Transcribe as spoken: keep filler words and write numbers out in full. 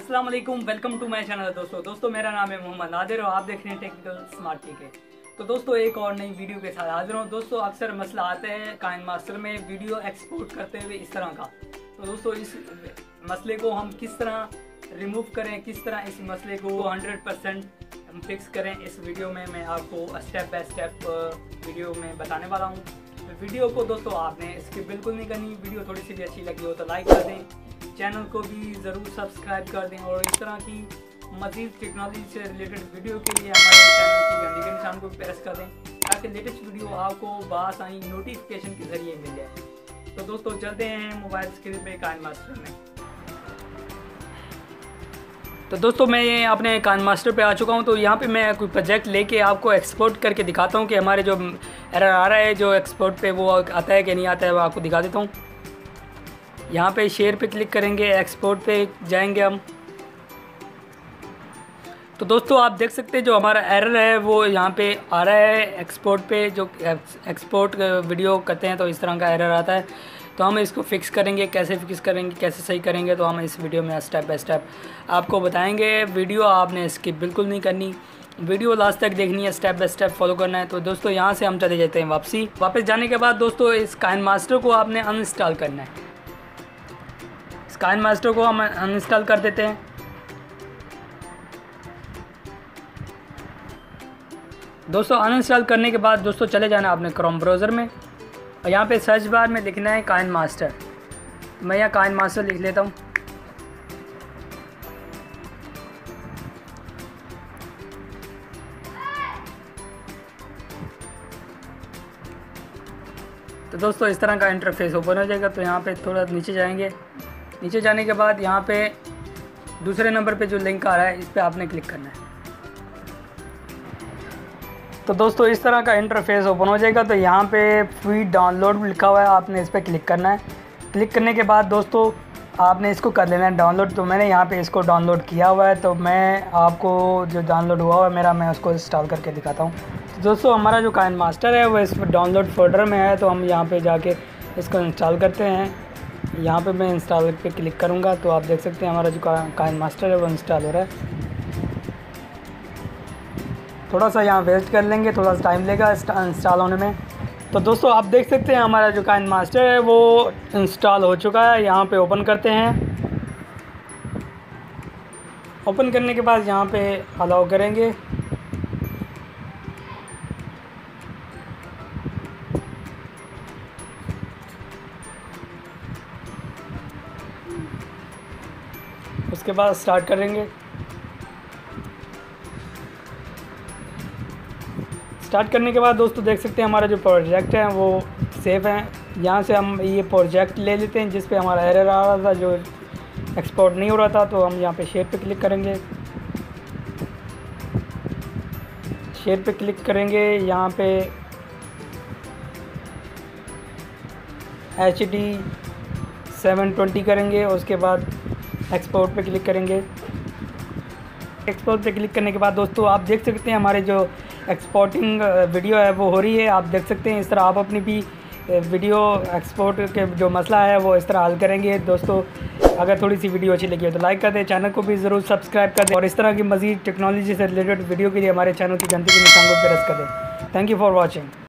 अस्सलाम वालेकुम, welcome to my channel. दोस्तों दोस्तों मेरा नाम है मोहम्मद नादिर और आप देख रहे हैं टेक्निकल स्मार्ट टीके। तो दोस्तों एक और नई वीडियो के साथ हाजिर हूँ। दोस्तों अक्सर मसला आता है काइनमास्टर में वीडियो एक्सपोर्ट करते हुए इस तरह का। तो दोस्तों इस मसले को हम किस तरह रिमूव करें, किस तरह इस मसले को हंड्रेड परसेंट हम फिक्स करें, इस वीडियो में मैं आपको स्टेप बाय स्टेप वीडियो में बताने वाला हूँ। तो वीडियो को दोस्तों आपने स्किप बिल्कुल नहीं करनी। वीडियो थोड़ी सी भी अच्छी लगी हो तो लाइक कर दें, चैनल को भी ज़रूर सब्सक्राइब कर दें और इस तरह की मज़ीद टेक्नोलॉजी से रिलेटेड वीडियो के लिए हमारे चैनल की घंटी के निशान को प्रेस कर दें ताकि लेटेस्ट वीडियो आपको बासानी नोटिफिकेशन के ज़रिए मिल जाए। तो दोस्तों चलते हैं मोबाइल स्क्रीन पे काइनमास्टर में। तो दोस्तों मैं ये अपने काइनमास्टर पे आ चुका हूँ। तो यहाँ पे मैं कोई प्रोजेक्ट लेके आपको एक्सपोर्ट करके दिखाता हूँ कि हमारे जो एरर आ रहा है जो एक्सपोर्ट पे वो आता है कि नहीं आता है, वो आपको दिखा देता हूँ। यहाँ पे शेयर पे क्लिक करेंगे, एक्सपोर्ट पे जाएंगे हम। तो दोस्तों आप देख सकते हैं जो हमारा एरर है वो यहाँ पे आ रहा है एक्सपोर्ट पे। जो एक्सपोर्ट वीडियो करते हैं तो इस तरह का एरर आता है। तो हम इसको फिक्स करेंगे, कैसे फिक्स करेंगे, कैसे सही करेंगे, तो हम इस वीडियो में स्टेप बाय स्टेप आपको बताएंगे। वीडियो आपने स्किप बिल्कुल नहीं करनी, वीडियो लास्ट तक देखनी है, स्टेप बाय स्टेप फॉलो करना है। तो दोस्तों यहाँ से हम चले जाते हैं वापसी। वापस जाने के बाद दोस्तों इस काइनमास्टर को आपने अनइंस्टॉल करना है। इस काइनमास्टर को हम अनइंस्टॉल कर देते हैं। दोस्तों अनइंस्टॉल करने के बाद दोस्तों चले जाना आपने क्रोम ब्राउज़र में और यहाँ पे सर्च बार में लिखना है काइनमास्टर। मैं यहाँ काइनमास्टर लिख लेता हूँ। तो दोस्तों इस तरह का इंटरफेस ओपन हो जाएगा। तो यहाँ पे थोड़ा नीचे जाएंगे। नीचे जाने के बाद यहाँ पे दूसरे नंबर पे जो लिंक आ रहा है इस पर आपने क्लिक करना है। तो दोस्तों इस तरह का इंटरफेस ओपन हो जाएगा। तो यहाँ पे फ्री डाउनलोड लिखा हुआ है, आपने इस पर क्लिक करना है। क्लिक करने के बाद दोस्तों आपने इसको कर लेना है डाउनलोड। तो मैंने यहाँ पे इसको डाउनलोड किया हुआ है। तो मैं आपको जो डाउनलोड हुआ हुआ है मेरा, मैं उसको इंस्टॉल करके दिखाता हूँ। तो दोस्तों हमारा जो काइनमास्टर है वो इस डाउनलोड फोल्डर में है। तो हम यहाँ पर जाके इसको इंस्टॉल करते हैं। यहाँ पर मैं इंस्टॉल पे क्लिक करूँगा तो आप देख सकते हैं हमारा जो काइनमास्टर है वो इंस्टॉल हो रहा है। थोड़ा सा यहाँ वेस्ट कर लेंगे, थोड़ा सा टाइम लेगा इंस्टॉल होने में। तो दोस्तों आप देख सकते हैं हमारा जो काइनमास्टर है वो इंस्टॉल हो चुका है। यहाँ पे ओपन करते हैं। ओपन करने के बाद यहाँ पे अलाउ करेंगे। उसके बाद स्टार्ट करेंगे। स्टार्ट करने के बाद दोस्तों देख सकते हैं हमारा जो प्रोजेक्ट है वो सेव है। यहाँ से हम ये प्रोजेक्ट ले लेते हैं जिस पे हमारा एरर आ रहा था, जो एक्सपोर्ट नहीं हो रहा था। तो हम यहाँ पे शेयर पे क्लिक करेंगे। शेयर पे क्लिक करेंगे, यहाँ पे एच डी सेवन ट्वेंटी करेंगे। उसके बाद एक्सपोर्ट पे क्लिक करेंगे। एक्सपोर्ट पे क्लिक करने के बाद दोस्तों आप देख सकते हैं हमारे जो एक्सपोर्टिंग वीडियो है वो हो रही है। आप देख सकते हैं इस तरह आप अपनी भी वीडियो एक्सपोर्ट के जो मसला है वो इस तरह हल करेंगे। दोस्तों अगर थोड़ी सी वीडियो अच्छी लगी हो तो लाइक कर दें, चैनल को भी ज़रूर सब्सक्राइब कर दें और इस तरह की मज़ीद टेक्नोलॉजी से रिलेटेड वीडियो के लिए हमारे चैनल की घंटी के निशान को प्रेस कर दें। Thank you for watching.